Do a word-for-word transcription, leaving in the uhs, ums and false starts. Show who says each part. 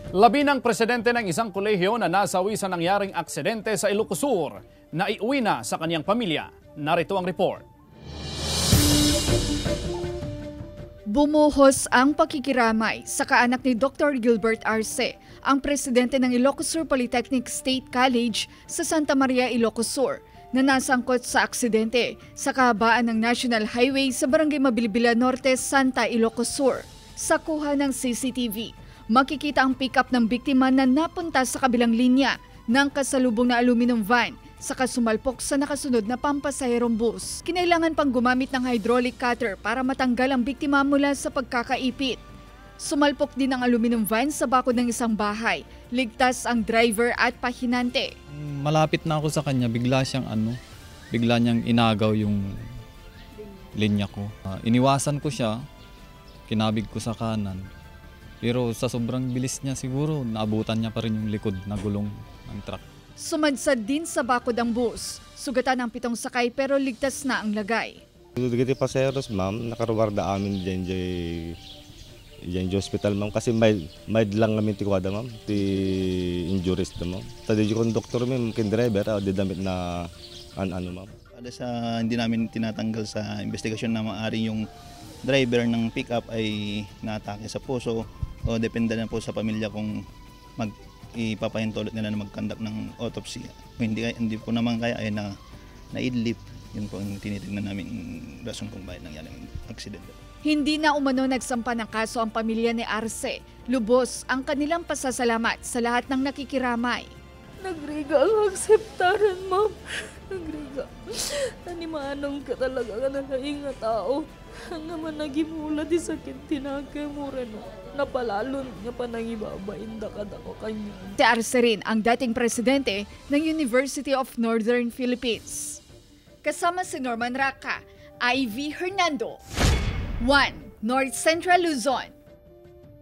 Speaker 1: Labi ng presidente ng isang kolehiyo na nasawi sa nangyaring aksidente sa Ilocos Sur na iuwi na sa kanyang pamilya. Narito ang report.
Speaker 2: Bumuhos ang pakikiramay sa kaanak ni Doctor Gilbert Arce, ang presidente ng Ilocos Sur Polytechnic State College sa Santa Maria, Ilocos Sur, na nasangkot sa aksidente sa kahabaan ng National Highway sa Barangay Mabilibila Norte, Santa Ilocos Sur. Sa kuha ng C C T V, makikita ang pick-up ng biktima na napunta sa kabilang linya ng kasalubong na aluminum van sa kasumalpok sa nakasunod na pampasaherong bus. Kinailangan pang gumamit ng hydraulic cutter para matanggal ang biktima mula sa pagkakaipit. Sumalpok din ang aluminum van sa bakod ng isang bahay. Ligtas ang driver at pahinante.
Speaker 3: Malapit na ako sa kanya, bigla siyang ano, bigla niyang inagaw yung linya ko. Uh, iniwasan ko siya, kinabig ko sa kanan. Pero sa sobrang bilis niya siguro, naabutan niya pa rin yung likod na gulong ng truck.
Speaker 2: Sumadsad din sa bakod ang bus. Sugatan ang pitong sakay pero ligtas na ang lagay.
Speaker 4: Giti paseros ma'am, nakaruwarda amin dyan dyan dyan hospital ma'am. Kasi mild, mild lang namin tikwada ma'am, ti injuries na ma'am. Tadi yung doktor ma'am, kin driver, di damit na an-ano ma'am.
Speaker 5: Ada sa hindi namin tinatanggal sa investigasyon na maaaring yung driver ng pick-up ay naatake sa puso o depende na po sa pamilya kung mag ipapahintulot nila na mag-conduct ng autopsy. Hindi, hindi po naman kaya ay na naidlip. Yun po ang tinitignan namin rason kung bakit nangyari ang aksidente.
Speaker 2: Hindi na umano nagsampa ng kaso ang pamilya ni Arce. Lubos ang kanilang pasasalamat sa lahat ng nakikiramay.
Speaker 6: Nagriga ang akseptaran, ma'am. Nagriga. Tanimanong ka talaga ka na nga tao. Ang naman nagimula di sakit tinagay mo rin. Napalalon nga pa nang ibabain da kadako kanya.
Speaker 2: Si Arce rin ang dating presidente ng University of Northern Philippines. Kasama si Norman Raca, Ivy Hernando. one. North Central Luzon.